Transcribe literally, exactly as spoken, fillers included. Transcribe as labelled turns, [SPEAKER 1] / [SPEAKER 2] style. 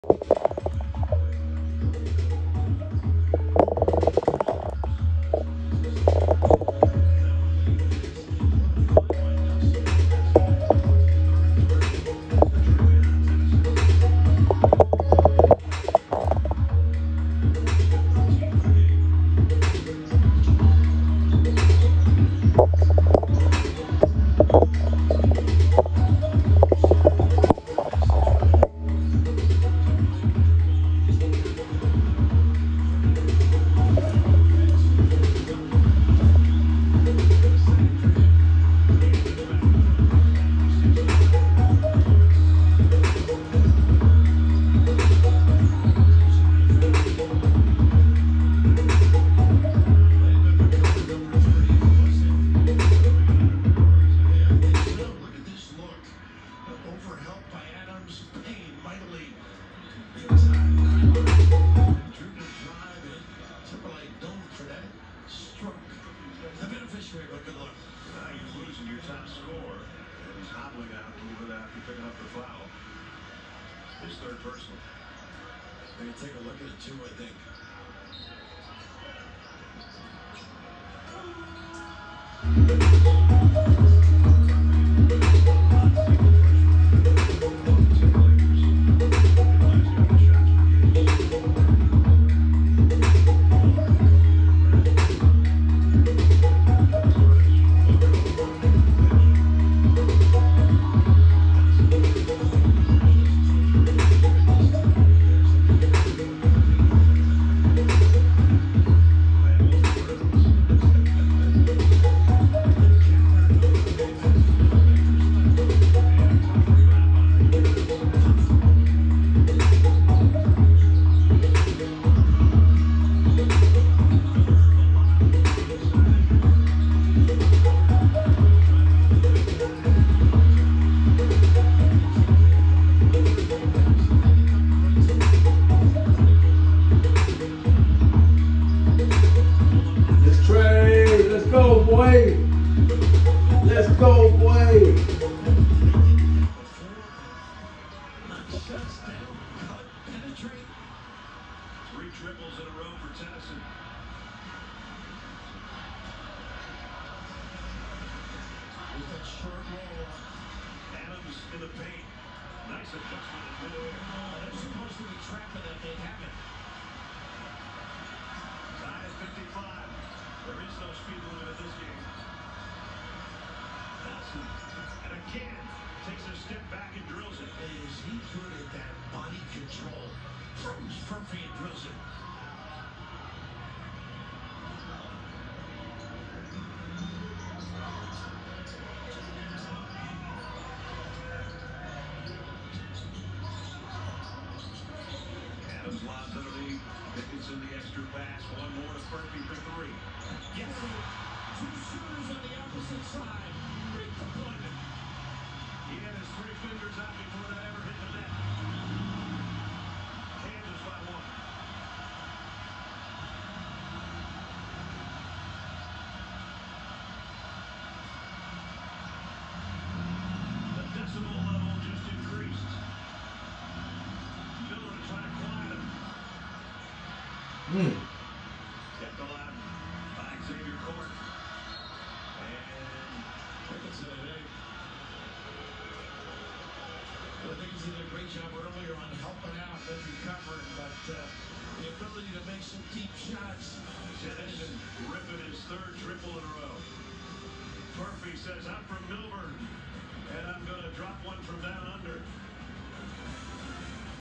[SPEAKER 1] His third personal. Maybe take a look at it too, I think.
[SPEAKER 2] Let's go, boy. Let's go, boy.
[SPEAKER 1] Three triples in a row for Tennyson. With that short roll. Adams in the paint. Nice adjustment in midair. They're supposed to be trapping that. They haven't. Tie at fifty-five. There is no speed limit in this game. Nelson, and again, takes a step back and drills it. Is he good at that body control? Throws Murphy and drills it. Adams lobs underneath. Dickinson the extra pass. One more to Murphy for three. Yes. Two shooters on the opposite side. Great deployment. He had his three fingers out before that ever hit the net. Kansas by one. The decibel level just increased. Miller to try to quiet him.
[SPEAKER 2] Mm.
[SPEAKER 1] Kept alive by Xavier Court. And Dickinson today. I think he's did a great job earlier on helping out and recovering, but uh, the ability to make some deep shots. Tennyson ripping his third triple in a row. Murphy says, I'm from Milburn.